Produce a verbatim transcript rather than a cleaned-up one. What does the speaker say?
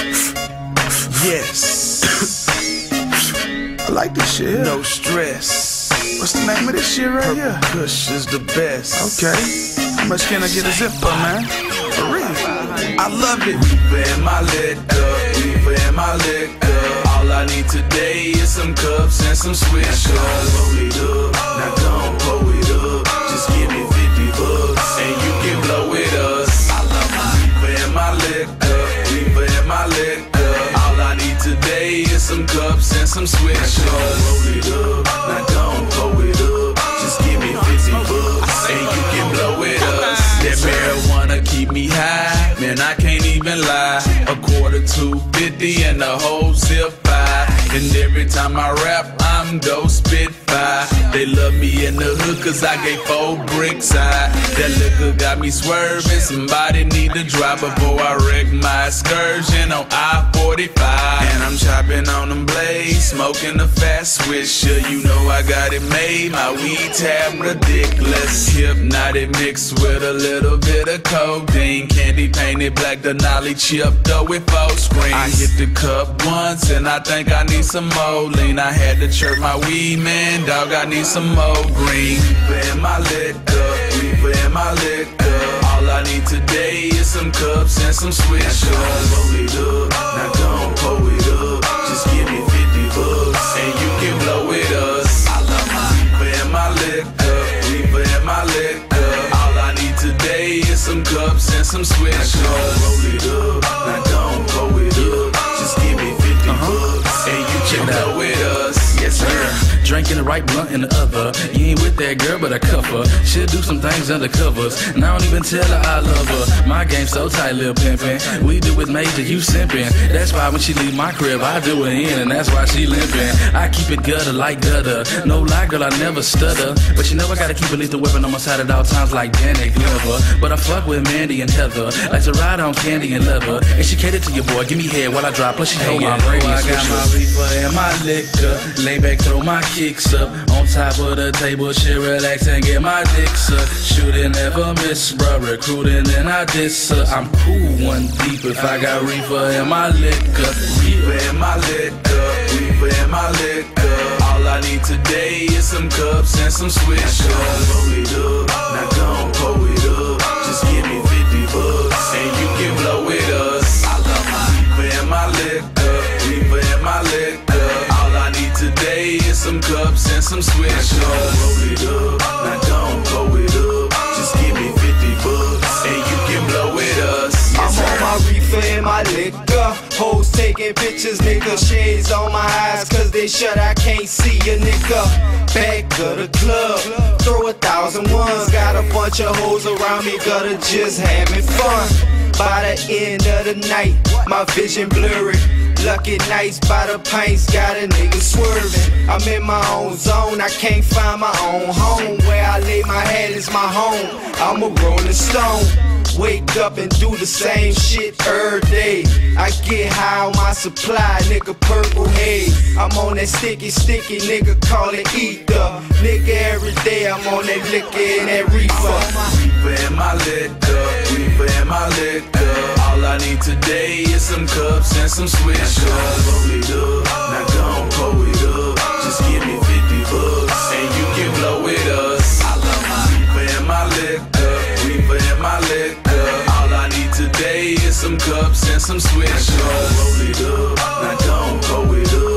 Yes. I like this shit. No stress. What's the name of this shit right here? Kush is the best. Okay. How much can I get a zip for, man? For real. I love it. Reaper in my liquor, reaper in my liquor. All I need today is some cups and some swishers. Roll it up, now don't pull it up. Just give me fifty bucks and you can blow with us. I love my reaper in my liquor, reaper in my liquor. All I need today is some cups and some swishers. Roll it up, now don't pull it up. Just give me fifty bucks and you can blow with us. That marijuana keep me high, man, I can't even lie. A quarter to fifty and the whole zip five. And every time I rap, I'm go spit fire. They love me in the hood cause I gave four bricks high. That liquor got me swerving, somebody need to drive before I wreck my excursion on I forty-five. And I'm chopping on them blades, smoking the fast swisher. You know I got it made, my weed tab ridiculous. Hypnotic mixed with a little bit of codeine. Candy painted black, Denali chipped up with four screens. I hit the cup once and I think I need some more lean. I had to chirp my weed, man, dog, I need some more green. Reaper in my liquor, reaper in my liquor. All I need today is some cups and some swishers. Roll it up, now don't pull it up. Just give me fifty bucks and you can blow with us. I love my reaper in my liquor, reaper in my liquor. All I need today is some cups and some swishers. Roll it up, now don't pull it up. Just give me fifty bucks and you can blow with us. Yes, sir. Drinking the right blunt in the other. You ain't with that girl, but I cuff her. She'll do some things under covers, and I don't even tell her I love her. My game so tight, lil' pimpin'. We do it major, you simpin'. That's why when she leave my crib, I do it in, and that's why she limpin'. I keep it gutter like gutter. No lie, girl, I never stutter. But you know I gotta keep a lethal weapon on my side at all times like Janet Glover. But I fuck with Mandy and Heather, like to ride on candy and leather. And she cater to your boy, give me head while I drop. Plus she hold my brain. I got my reefer and my liquor. Lay back, throw my kicks up on top of the table, shit, relax and get my dick sucked. Shooting never miss, bruh, recruiting and I diss her. I'm cool one deep if I got reefer in my liquor. Reaper in my liquor, reaper in my liquor. All I need today is some cups and some swishers. Roll it up, now don't pull it up. Just give me fifty bucks and you can blow with us. I love my reaper in my liquor, reaper in my liquor. Today is some cups and some swishers. Roll it up, now don't pull it up. Just give me fifty bucks and you can blow with us. Yes, I'm on my reefer and my liquor. Hoes taking pictures, nigga. Shades on my eyes cause they shut, I can't see a nigga. Back of the club, throw a thousand ones. Got a bunch of hoes around me, gutter just having fun. By the end of the night, my vision blurry. Lucky nights by the pints, got a nigga swerving. I'm in my own zone, I can't find my own home. Where I lay my head is my home, I'm a rolling stone. Wake up and do the same shit every day. I get high on my supply, nigga, purple haze. I'm on that sticky, sticky, nigga, call it ether. Nigga, every day I'm on that liquor and that reefer. Reaper in my liquor, reaper in my liquor. All I need today is some cups and some swishers. Roll it up, now don't pull it up. Just give me fifty bucks and you can blow with us. I love my reaper in my liquor, reaper in my liquor. All I need today is some cups and some swishers. Roll it up, now don't pull it up.